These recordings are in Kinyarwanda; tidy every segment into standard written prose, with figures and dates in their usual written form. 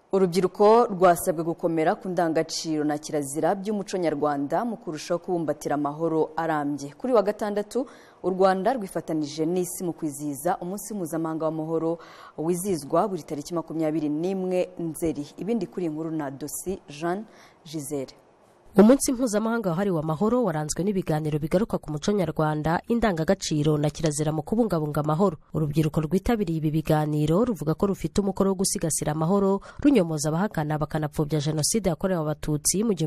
Urubyiruko rwasabwe gukomera ku ndangagaciro na kirazira by'umuco nyarwanda mu kurushaho kubumbatira amahoro arambye. Kuri wa gatandatu u Rwanda rwifatanije n'isi mu kwizihiza umunsi mpuzamahanga w'amahoro wizihizwa buri tariki 21 Nzeri. Ibindi kuri inkuru na Dosi Jean Giselle. Umunsi mpuzamahanga wahariwe amahoro waranzwe n'ibiganiro bigaruka ku muco nyarwanda, indangagaciro na kirazira mu kubungabunga amahoro. Urubyiruko rwitabiriye ibi biganiro ruvuga ko rufite umukoro wo gusigasira amahoro, runyomoza abahakana bakanapfobya jenoside yakorewe abatutsi mu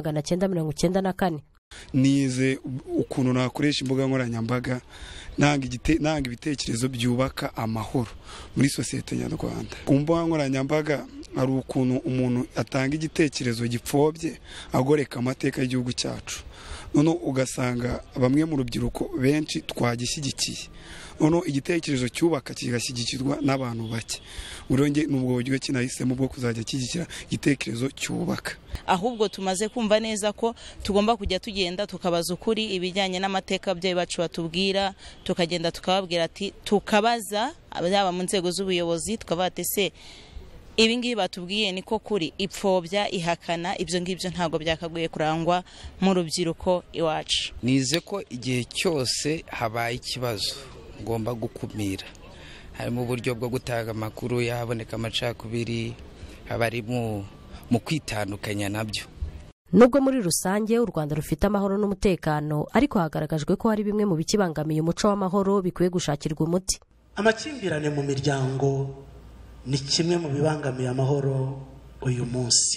1994. Nize ukuntu nakoresha imbuga nkoranyambaga nanga ibitekerezo byubaka amahoro muri sosiyete nyarwanda. Ku mbuga nkoranyambaga ari ukuntu umuntu atanga igitekerezo gipfobye agoreka amateka y'igihugu cyacu. None ugasanga bamwe mu rubyiruko benshi twagishyigikiye. None igitekerezo cyubaka kigashyigikirwa n'abantu bake. Uronge nubwo buryo kinahisemo bwo kuzajya kigikira igitekerezo cyubaka. Ahubwo tumaze kumva neza ko tugomba kujya tugenda tukabaza ukuri ibijyanye n'amateka ababyeyi bacu batubwira, tukagenda tukababwira ati tukabaza ababa mu nzego z'ubuyobozi tukabate se ibi ngibi batubwiye niko kuri, ipfobya ihakana ibyo ngibyo ntago byakaguye kurangwa mu rubyiruko iwacu. Nize ko igihe cyose habaye ikibazo ngomba gukumira, harimo uburyo bwo gutanga amakuru yaboneka amacakubiri, abari mu kwitandukanya nabyo. Nubwo muri rusange u Rwanda rufite amahoro n'umutekano, ariko hagaragajwe ko hari bimwe mu bikibangamiye umuco w'amahoro bikwiye gushakirwa umuti. Amakimbirane mu miryango ni kimwe mu bibangamiye amahoro uyu munsi,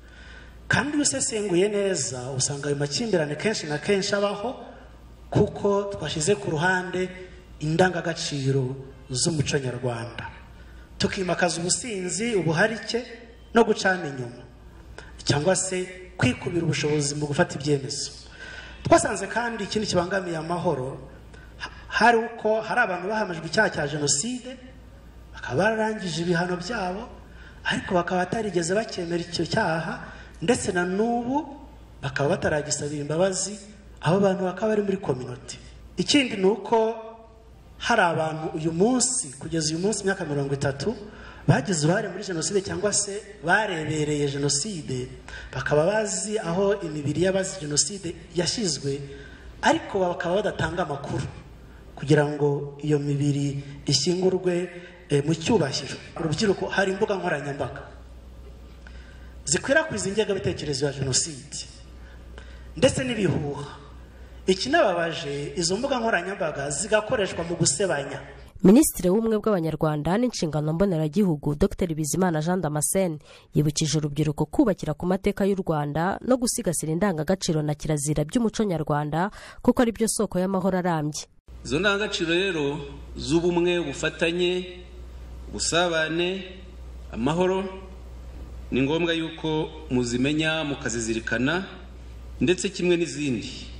kandi usesenguye neza usanga ayo makimbirane kenshi na kenshi abaho kuko twashize ku ruhande indangagaciro z'umuco nyarwanda, tukimakaza ubusinzi, ubuharike no gucana inyuma, cyangwa se kwikubira ubushobozi mu gufata ibyemezo. Twasanze kandi ikindi kibangamiye amahoro hari uko hari abantu bahamijwe icyaha cya jenoside, bakaba bararangije ibihano byabo, ariko bakaba batarigeze bakemera icyo cyaha, ndetse na n'ubu bakaba bataragisabira imbabazi. Abo bantu bakaba bari muri community. Ikindi ni uko hari abantu uyu munsi kugeza uyu munsi imyaka 30 bagize uruhare muri jenoside cyangwa se barebereye jenoside, bakaba bazi aho imibiri y'abazi jenoside yashizwe, ariko bakaba badatanga amakuru kugira ngo iyo mibiri ishyingurwe mu cyubahiro. Urubyiruko hari imbuga nkoranyambaga zikwirakwiza ingengabitekerezo ya jenoside ndetse n'ibihuha. Ikinababaje, izo mbuga nkoranyambaga zigakoreshwa mu gusebanya. Minisitiri w'ubumwe bw'Abanyarwanda n'inshingano mboneragihugu Dr Bizimana Jean Damascene yibukije urubyiruko kubakira ku mateka y'u Rwanda no gusigasira indangagaciro na kirazira by'umuco nyarwanda kuko ari byo soko y'amahoro arambye. Izo ndangagaciro rero z'ubumwe, ubufatanye, ubusabane, amahoro ni ngombwa yuko muzimenya mukazizirikana ndetse kimwe n'izindi.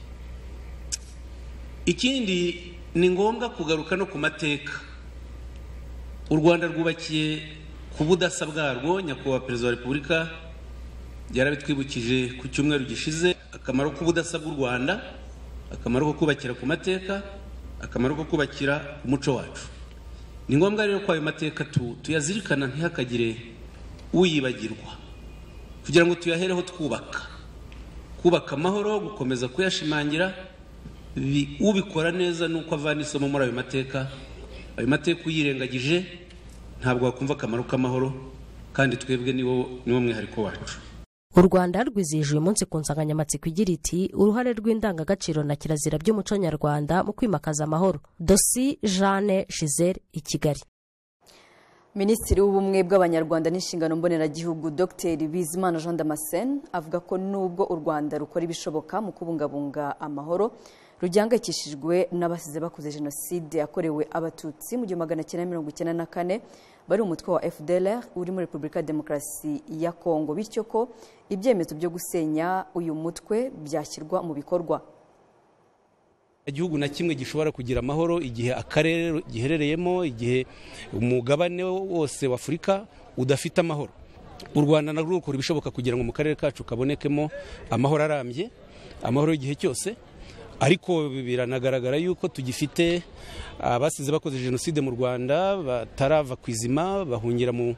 Ikindi ni ngombwa kugaruka no ku mateka. U Rwanda rwubakiye ku budasa bwarwo. Nyakubahwa Perezida wa Repubulika yarabitwibukije ku cyumweru gishize, akamaro k'ubudasa bw'u Rwanda, akamaro ko kubakira ku mateka, akamaro ko kubakira umuco wacu. Ni ngombwa rero ko ayo mateka tuyazirikana ntihakagire uyibagirwa, kugira ngo tuyahereho kubaka amahoro, gukomeza kuyashimangira. Ubikora neza nuko avana isomo muri ayo mateka. Ayo mateka uyirengagije ntabwo wakumva akamaro k'amahoro, kandi twebwe niwo mwihariko wacu. U Rwanda rwizihije uyu munsi ku nsanganyamatsiko igira iti uruhare rw'indangagaciro na kirazira by'umuco nyarwanda mu kwimakaza amahoro. Dosi Jeanne Giselle, i Kigali. Minisitiri w'ubumwe bw'Abanyarwanda n'inshingano mboneragihugu Dr Bizimana Jean Damascene avuga ko nubwo u Rwanda rukora ibishoboka mu kubungabunga amahoro, rujyangayikishijwe n'abasize bakoze jenoside yakorewe abatutsi mu 1994 bari umutwe wa FDLR uri muri Repubulika ya Demokarasi ya Kongo, bityo ko ibyemezo byo gusenya uyu mutwe byashyirwa mu bikorwa. Igihugu na kimwe gishobora kugira amahoro igihe akarere giherereyemo, igihe umugabane wose wa Afurika udafite amahoro. U Rwanda narwo rukora ibishoboka kugira ngo mu karere kacu kabonekemo amahoro arambye, amahoro y'igihe cyose. Ariko biranagaragara yuko tugifite abasize bakoze jenoside mu Rwanda batarava kwizima, bahungira mu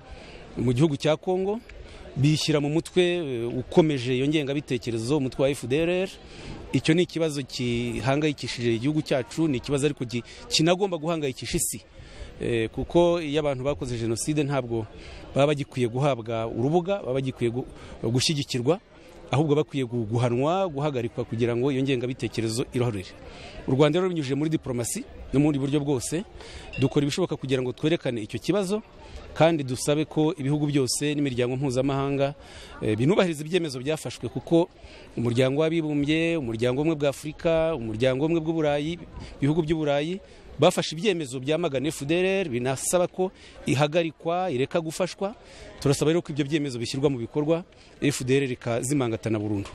mu gihugu cya Kongo, bishyira mu mutwe ukomeje iyo ngengabitekerezo, umutwe wa FDLR. Icyo ni ikibazo gihangayikishije igihugu cyacu, ni ikibazo ariko kinagomba guhangayikisha isi, kuko iyo abantu bakoze jenoside ntabwo baba bagikwiye guhabwa urubuga, baba bagikwiye gushyigikirwa, ahubwo bakwiye guhanwa, guhagarikwa kugira ngo iyo ngengabitekerezo irohorere. U Rwanda rero binyujije muri diplomasi no mu buryo bwose dukora ibishoboka kugira ngo twerekane icyo kibazo, kandi dusabe ko ibihugu byose n'imiryango mpuzamahanga binubahiriza ibyemezo byafashwe, kuko umuryango w'abibumbye, umuryango umwe bwa Afurika, umuryango umwe bw'Uburayi, ibihugu by'Uburayi bafashe ibyemezo byamagana FDLR, binasaba ko ihagarikwa, ireka gufashwa. Turasaba rero ko ibyo byemezo bishyirwa mu bikorwa, FDLR ikazimangatana burundu.